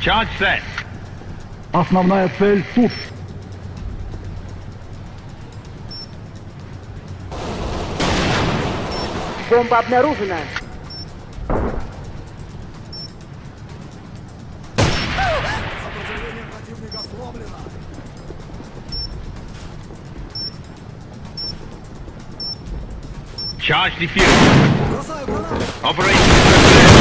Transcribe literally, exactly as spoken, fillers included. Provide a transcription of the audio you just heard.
Charge set. Основная цель тут. Бомба обнаружена. Сопротивление противника сломлено. Charge defuse. Бросаю гранату. Operation success.